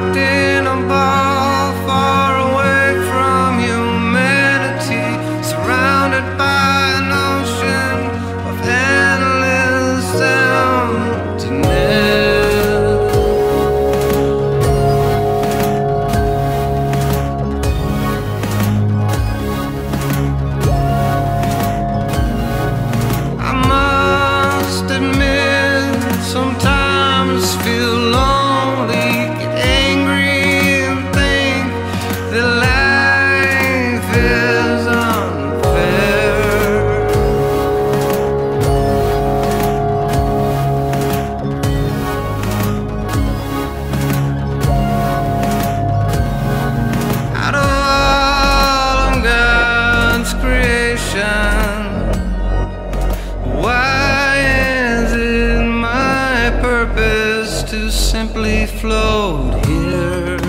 locked in a ball far away from humanity, surrounded by an ocean of endless emptiness. I must admit, sometimes feel lonely, get angry and think that life is unfair. Out of all of God's creation, why is it my purpose to simply float here?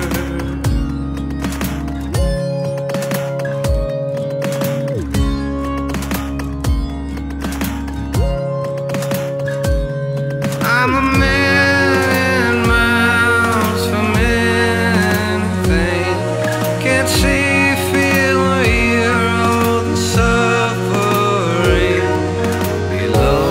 I'm a million miles from anything. Can't see, feel, or hear all the suffering below.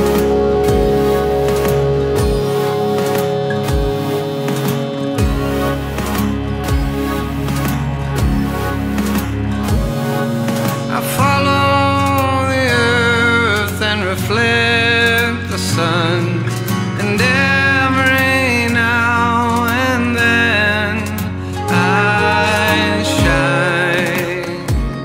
I follow the earth and reflect the sun, and every now and then I shine.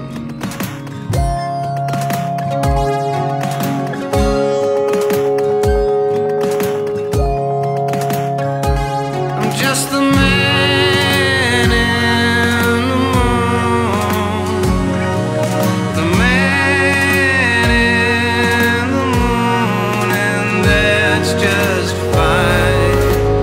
I'm just the man in the moon, the man in the moon, and that's just fine.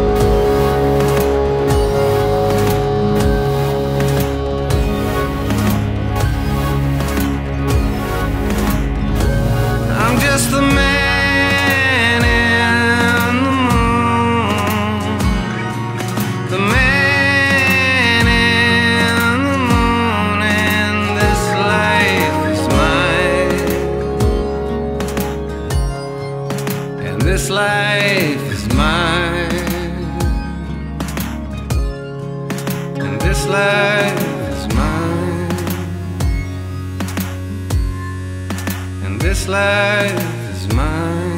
I'm just the man in the moon, the man in the moon, and this life is mine, and this life is mine, and this life is mine, and this life is mine.